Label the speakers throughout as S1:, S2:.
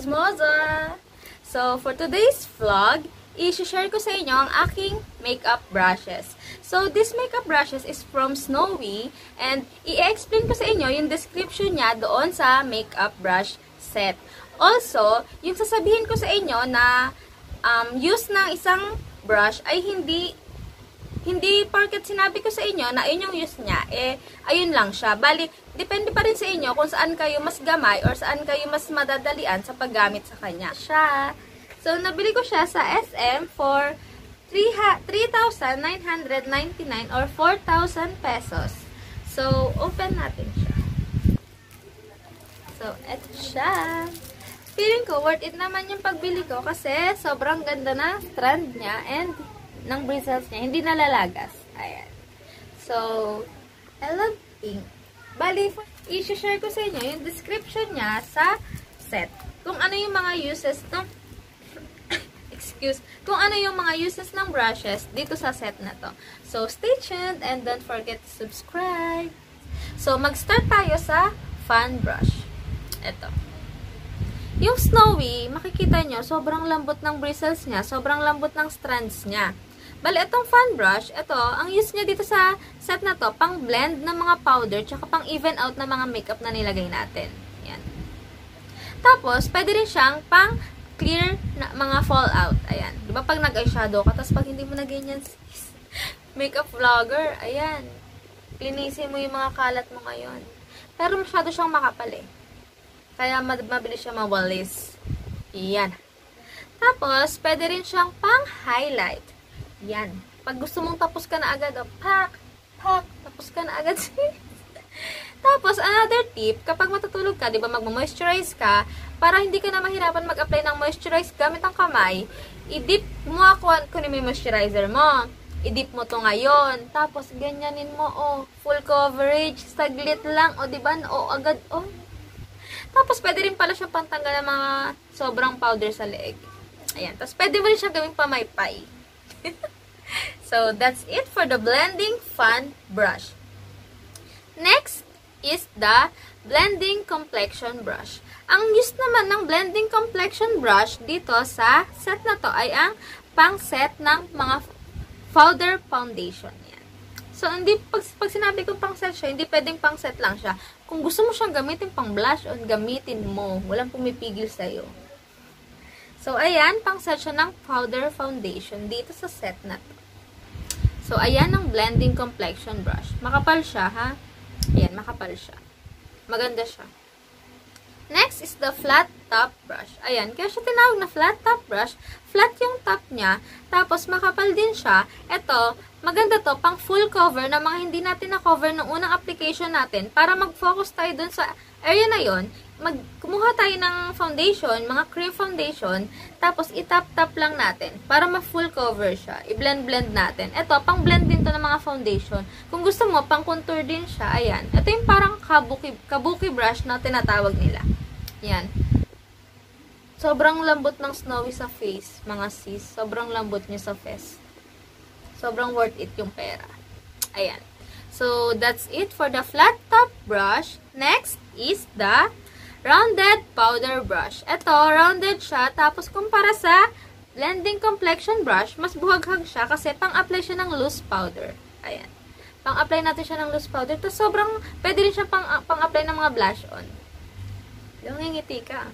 S1: kashesmoza! So, for today's vlog, i-share ko sa inyo ang aking makeup brushes. So, this makeup brushes is from SNOE and i-explain ko sa inyo yung description niya doon sa makeup brush set. Also, yung sasabihin ko sa inyo na use ng isang brush ay hindi porket sinabi ko sa inyo na ayun yung use niya, ayun lang siya. Bali, depende pa rin sa inyo kung saan kayo mas gamay or saan kayo mas madadalian sa paggamit sa kanya. So, nabili ko siya sa SM for 3,999 or 4,000 pesos. So, open natin siya. So, eto siya. Feeling ko, worth it naman yung pagbili ko kasi sobrang ganda na strand niya and ng bristles niya, hindi nalalagas. Ayan. So, I love pink. Bali, i-share ko sa inyo yung description niya sa set. Kung ano yung mga uses ng kung ano yung mga uses ng brushes dito sa set na to. So, stay tuned and don't forget to subscribe. So, mag-start tayo sa fan brush. Ito. Yung SNOE, makikita nyo, sobrang lambot ng bristles niya, sobrang lambot ng strands niya. Bali, itong fan brush, ito, ang use niya dito sa set na to, pang blend ng mga powder, tsaka pang even out ng mga makeup na nilagay natin. Yan. Tapos, pwede rin siyang pang clear na mga fallout. Ayan. Diba pag nag-eyeshadow ka, tapos pag hindi mo na ganyan, makeup vlogger, ayan. Linisin mo yung mga kalat mo ngayon. Pero masyado siyang makapal eh. Kaya mabilis siya mawalis. Yan. Tapos, pwede rin siyang pang highlight. Yan. Pag gusto mong tapos ka na agad, tapos ka na agad. Tapos, another tip, kapag matutulog ka, di ba, magmo-moisturize ka, para hindi ka na mahirapan mag-apply ng moisturize gamit ang kamay, i-dip mo kunin mo yung moisturizer mo. I-dip mo to ngayon. Tapos, ganyanin mo, full coverage, saglit lang, di ba, agad, Tapos, pwede rin pala siyang pantanggal ng mga sobrang powder sa leeg. Ayan. Tapos, pwede mo rin siyang gawing pamaypay. So, that's it for the blending fan brush. Next is the blending complexion brush. Ang use naman ng blending complexion brush dito sa set na to ay ang pang-set ng mga powder foundation. Yan. So, hindi, pag sinabi ko pang-set siya, hindi pwedeng pang-set lang siya. Kung gusto mo siyang gamitin pang-blush on, gamitin mo. Walang pumipigil sa'yo. So, ayan, pang-set siya ng powder foundation dito sa set na to. So, ayan ang blending complexion brush. Makapal siya, ha? Ayan, makapal siya. Maganda siya. Next is the flat top brush. Ayan, kaya siya tinawag na flat top brush. Flat yung top niya, tapos makapal din siya. Ito, maganda to, pang full cover na mga hindi natin na-cover ng unang application natin. Para mag-focus tayo dun sa area na yon, kumuha tayo ng foundation, mga cream foundation, tapos itap-tap lang natin para ma-full cover siya. I-blend-blend natin. Ito, pang-blend din to ng mga foundation. Kung gusto mo, pang-contour din siya. Ayan. Ito yung parang kabuki brush na tinatawag nila. Ayan. Sobrang lambot ng SNOE sa face, mga sis. Sobrang lambot niya sa face. Sobrang worth it yung pera. Ayan. So, that's it for the flat top brush. Next is the rounded powder brush. Ito, rounded siya. Tapos, kumpara sa blending complexion brush, mas buhaghag siya kasi pang-apply siya ng loose powder. Ayan. Pang-apply natin siya ng loose powder. Tapos, sobrang, pwede rin siya pang-apply ng mga blush on. Ngingiti ka.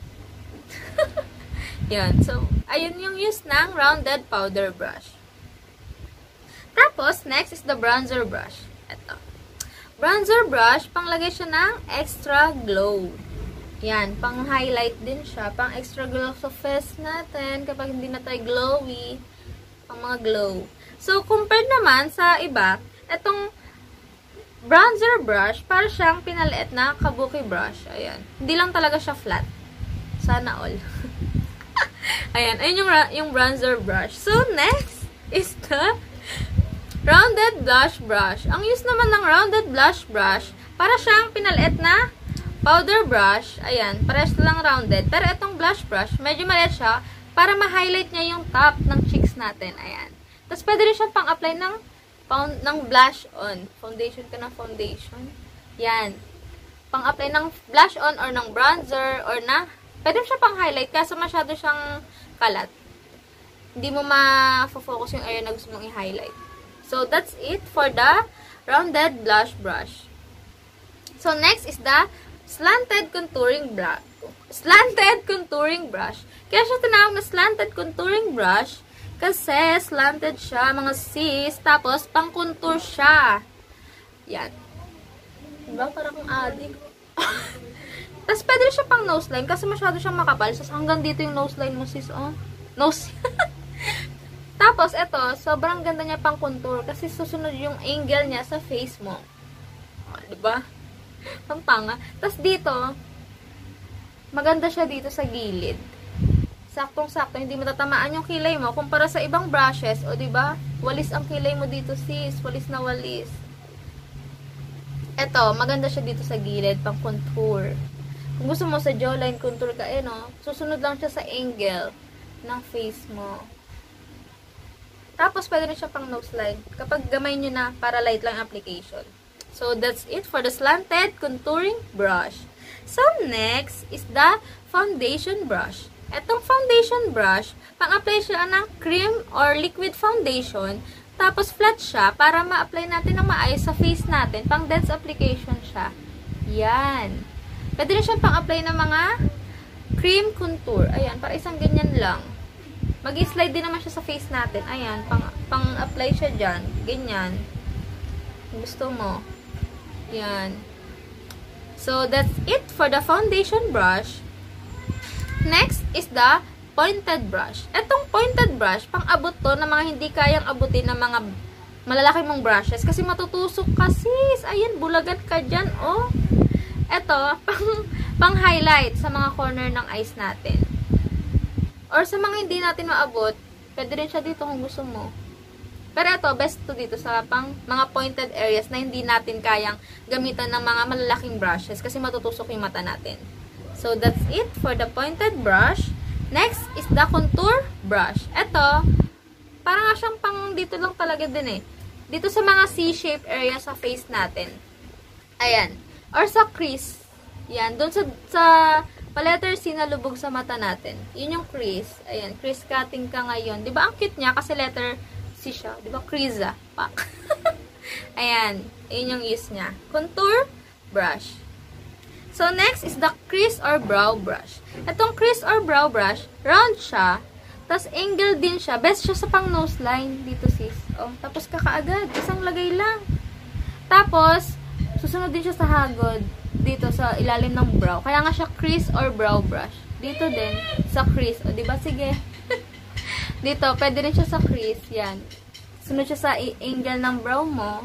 S1: Yan. So, ayun yung use ng rounded powder brush. Tapos, next is the bronzer brush. Ito. Bronzer brush, panglagay siya ng extra glow. Yan, pang-highlight din siya. Pang-extra glow sa face natin kapag hindi na tayo glowy. Pang mga glow. So, compared naman sa iba, itong bronzer brush, para siyang pinaliit na kabuki brush. Ayan. Hindi lang talaga siya flat. Sana all. Ayan. Ayun yung bronzer brush. So, next is the rounded blush brush. Ang use naman ng rounded blush brush, para siyang pinaliit na powder brush. Ayan, parehas lang rounded. Pero itong blush brush, medyo maliit siya para ma-highlight niya yung top ng cheeks natin. Ayan. Tapos, pwede rin siyang pang-apply ng blush on. Foundation ka ng foundation. Yan. Pang-apply ng blush on or ng bronzer or na Pwede siya pang highlight, kaso masyado siyang kalat. Hindi mo ma-focus yung area na gusto mong i-highlight. So, that's it for the rounded blush brush. So, next is the slanted contouring brush. Slanted contouring brush. Kaya siya tinawag na slanted contouring brush kasi slanted siya, mga sis. Tapos, pang-contour siya. Yan. Diba? Parang kung adik. Tapos, pwede siya pang nose line kasi masyado siyang makapal. So, hanggang dito yung nose line mo, sis. Oh. Nose. Tapos, ito, sobrang ganda niya pang contour kasi susunod yung angle niya sa face mo. Oh, diba? Ang tanga. Tapos, dito, maganda siya dito sa gilid. Saktong-sakto, hindi matatamaan yung kilay mo kumpara sa ibang brushes. O, diba? Walis ang kilay mo dito, sis. Walis na walis. Ito, maganda siya dito sa gilid, pang contour. Kung gusto mo sa jawline contour ka, no? Susunod lang siya sa angle ng face mo. Tapos, pwede rin siya pang nose line. Kapag gamay nyo na, para light lang application. So, that's it for the slanted contouring brush. So, next is the foundation brush. Etong foundation brush, pang-apply siya ng cream or liquid foundation. Tapos, flat siya para ma-apply natin ng maayos sa face natin. Pang dense application siya. Yan. Pwede rin siya pang-apply ng mga cream contour. Ayan, para isang ganyan lang. Mag-slide din naman siya sa face natin. Ayan, pang-apply siya dyan. Ganyan. Gusto mo. Yan. So, that's it for the foundation brush. Next is the pointed brush. Etong pointed brush, pang-abot to na mga hindi kayang abutin ng mga malalaki mong brushes. Kasi matutusok ka, sis. Ayan, bulagan ka dyan, oh. Eto, pang-highlight sa mga corner ng eyes natin. Or sa mga hindi natin maabot, pwede rin siya dito kung gusto mo. Pero ito, best to dito sa mga pointed areas na hindi natin kayang gamitan ng mga malalaking brushes kasi matutusok yung mata natin. So, that's it for the pointed brush. Next is the contour brush. Ito, parang nga siyang pang dito lang talaga din eh. Dito sa mga C-shape area sa face natin. Ayan. Or sa crease. Yan. Doon sa pa-letter C na lubog sa mata natin. Yun yung crease. Ayan. Crease cutting ka ngayon. Diba ang cute niya kasi letter C siya. Diba? Crease. Pak. Ayan. Yun yung use niya. Contour brush. So, next is the crease or brow brush. Itong crease or brow brush, round siya. Tapos, angle din siya. Best siya sa pang nose line. Dito, sis. Oh, tapos, kakaagad. Isang lagay lang. Tapos, susunod din siya sa hagod. Dito sa ilalim ng brow. Kaya nga siya crease or brow brush. Dito din, sa crease. O, diba? Sige. Dito, pwede rin siya sa crease. Yan. Sunod siya sa angle ng brow mo.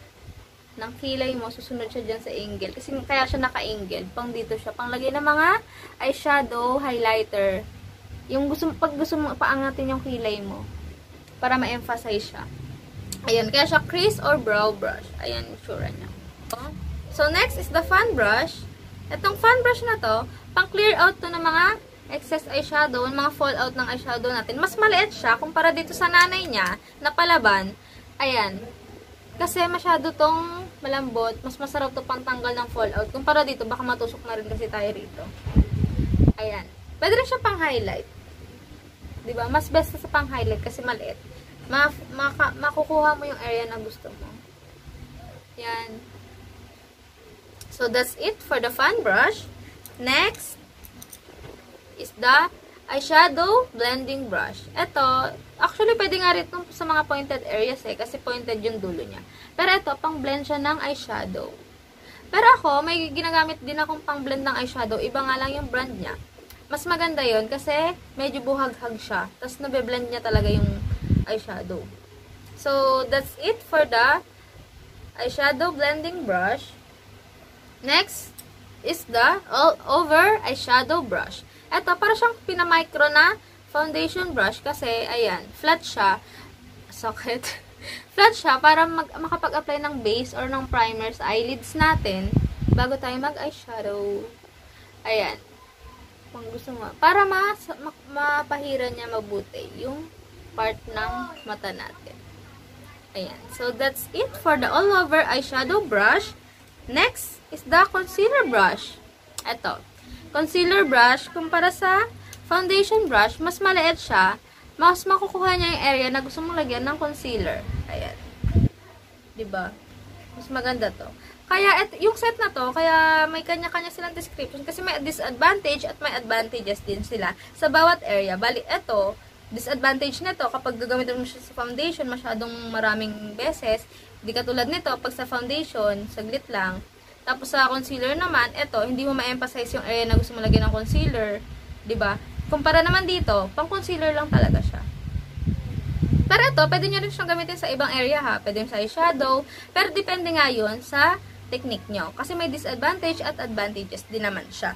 S1: Ng kilay mo. Susunod siya dyan sa angle. Kasi kaya siya naka-angle. Pang dito siya. Pang lagay ng mga eyeshadow, highlighter. Yung pag gusto mo paangatin yung kilay mo. Para ma-emphasize siya. Ayan. Kaya siya crease or brow brush. Ayan yung tsura niya. So, next is the fan brush. Itong fan brush na to, pang clear out to ng mga excess eyeshadow, mga fallout ng eyeshadow natin. Mas maliit siya kumpara dito sa nanay niya na palaban. Ayan. Kasi masyado tong malambot, mas masarap to pang tanggal ng fallout. Kumpara dito, baka matusok na rin kasi tayo rito. Ayan. Pwede rin siya pang highlight. Diba? Mas best sa pang highlight kasi maliit. Makukuha mo yung area na gusto mo. Yan. So, that's it for the fan brush. Next is the eyeshadow blending brush. Ito, actually, pwede nga rin sa mga pointed areas eh, kasi pointed yung dulo niya. Pero ito, pang blend siya ng eyeshadow. Pero ako, may ginagamit din akong pang blend ng eyeshadow. Iba nga lang yung brand niya. Mas maganda yon kasi medyo buhag-hag siya. Tapos, nabe-blend niya talaga yung eyeshadow. So, that's it for the eyeshadow blending brush. Next is the all-over eyeshadow brush. Ito, para siyang pinamicro na foundation brush kasi, ayan, flat siya. Sakit. Flat siya para makapag-apply ng base or ng primer sa eyelids natin bago tayo mag-eyeshadow. Ayan. Kung gusto mo. Para mapahiran niya mabuti yung part ng mata natin. Ayan. So, that's it for the all-over eyeshadow brush. Next is the concealer brush. Ito. concealer brush, kumpara sa foundation brush, mas maliit siya. Mas makukuha niya yung area na gusto mong lagyan ng concealer. Ayan. Diba? Mas maganda to. Kaya, yung set na to, kaya may kanya-kanya silang description. Kasi may disadvantage at may advantages din sila sa bawat area. Bali, ito, disadvantage nito, kapag gagamitin mo siya sa foundation, masyadong maraming beses. Hindi katulad nito, pag sa foundation, saglit lang. Tapos sa concealer naman, ito, hindi mo ma-emphasize yung area na gusto mo lagyan ng concealer. Diba? Kumpara naman dito, pang concealer lang talaga siya. Pero ito, pwede nyo rin siyang gamitin sa ibang area ha. Pwede yung sa eyeshadow. Pero depende nga yun sa technique nyo. Kasi may disadvantage at advantages din naman siya.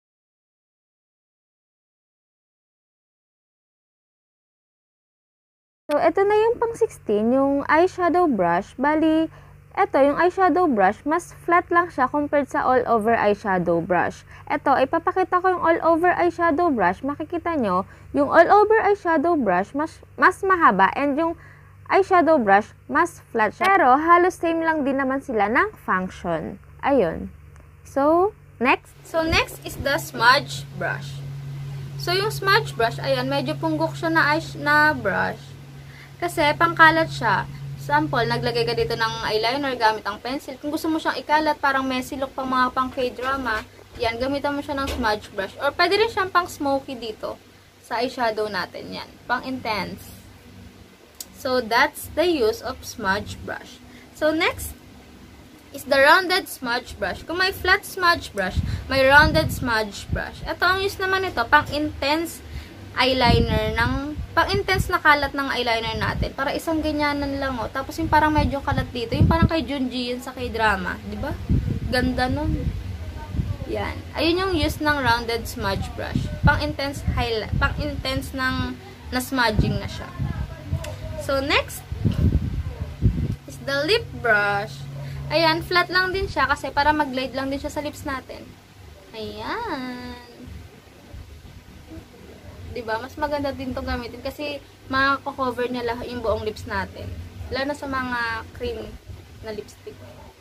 S1: So, ito na yung pang 16, yung eyeshadow brush. Bali, ito, yung eyeshadow brush, mas flat lang siya compared sa all-over eyeshadow brush. Ito, ipapakita ko yung all-over eyeshadow brush. Makikita nyo, yung all-over eyeshadow brush, mas mahaba. And yung eyeshadow brush, mas flat siya. Pero, halos same lang din naman sila ng function. Ayun. So, next. So, next is the smudge brush. So, yung smudge brush, ayan, medyo punggok siya na brush. Kasi, pangkalat siya. Sample, naglagay ka dito ng eyeliner gamit ang pencil. Kung gusto mo siyang ikalat, parang messy look pang mga pang K-drama, yan, gamitan mo siya ng smudge brush. Or, pwede rin siyang pang smoky dito sa eyeshadow natin. Yan, pang intense. So, that's the use of smudge brush. So, next is the rounded smudge brush. Kung may flat smudge brush, may rounded smudge brush. Ito, ang use naman ito, pang intense eyeliner pang intense na kalat ng eyeliner natin. Para isang ganyanan lang, oh. Tapos yung parang medyo kalat dito. Yung parang kay Junji yun sa K-drama. Diba? Ganda nun. Yan. Ayun yung use ng rounded smudge brush. Pang intense highlight. Pang intense na smudging na siya. So, next is the lip brush. Ayan, flat lang din siya kasi para mag-glide lang din siya sa lips natin. Ayan. Diba? Mas maganda din itong gamitin kasi makakover niya lahat yung buong lips natin. Lalo na sa mga cream na lipstick.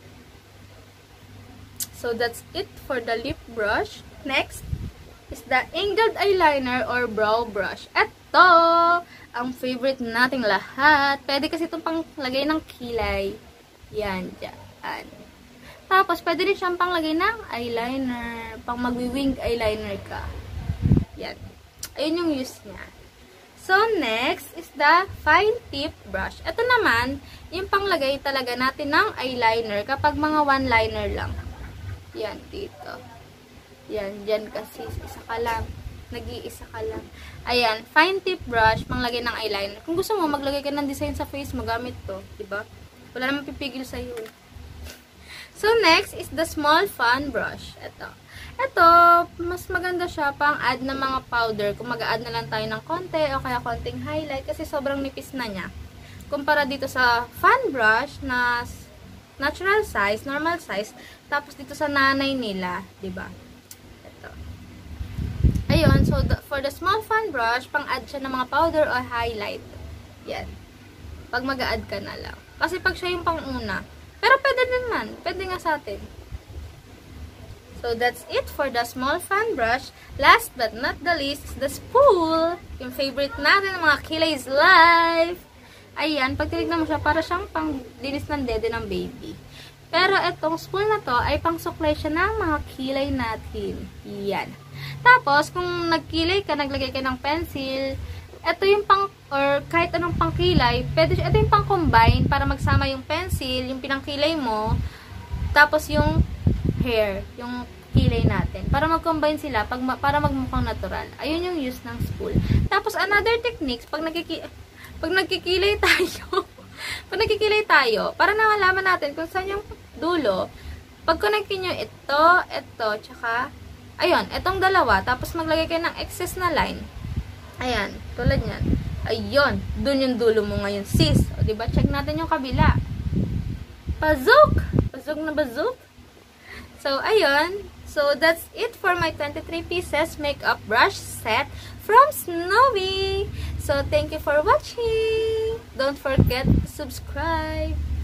S1: So, that's it for the lip brush. Next is the angled eyeliner or brow brush. Ito, ang favorite nating lahat. Pwede kasi itong panglagay ng kilay. Yan, dyan. Tapos, pwede rin siyang panglagay ng eyeliner. Pang magwi-winged eyeliner ka. Yan. Ayun yung use niya. So, next is the fine tip brush. Ito naman, yung panglagay talaga natin ng eyeliner kapag mga one-liner lang. Yan, dito. Yan, dyan kasi isa ka lang. Nag-iisa ka lang. Ayan, fine tip brush, panglagay ng eyeliner. Kung gusto mo, maglagay ka ng design sa face mo, gamit to. Diba? Wala namang pipigil sa'yo. So, next is the small fan brush. Ito, mas maganda siya pang add ng mga powder. Kung mag-add na lang tayo ng konti o kaya konting highlight kasi sobrang nipis na niya. Kumpara dito sa fan brush na natural size, normal size, tapos dito sa nanay nila, diba? Ito. Ayun, so for the small fan brush, pang add siya ng mga powder o highlight. Yan. Pag mag-add ka na lang. Kasi pag siya yung pang-una. Pero pwede naman. Pwede nga sa atin. So, that's it for the small fan brush. Last but not the least is the spool. Yung favorite natin ng mga Kilay's Life. Ayan, pag tinignan mo siya, para siyang pang linis ng dede ng baby. Pero itong spool na to ay pang suklay siya ng mga kilay natin. Yan. Tapos, kung nagkilay ka, naglagay ka ng pencil, ito yung pang, or kahit anong pang kilay, pwede, ito yung pang combine para magsama yung pencil, yung pinangkilay mo, tapos yung hair, yung kilay natin. Para mag-combine sila, para magmukhang natural. Ayun yung use ng spool. Tapos, another techniques, pag nagkikilay tayo, para nawalaman natin kung saan yung dulo, pag connectin nyo ito, tsaka, ayun, itong dalawa, tapos maglagay kayo ng excess na line. Ayan, tulad yan. Ayun, dun yung dulo mo ngayon, sis. O, diba? Check natin yung kabila. Pazuk! Pazuk na bazuk. So, ayun. So, that's it for my 23 pieces makeup brush set from SNOE. So, thank you for watching. Don't forget to subscribe.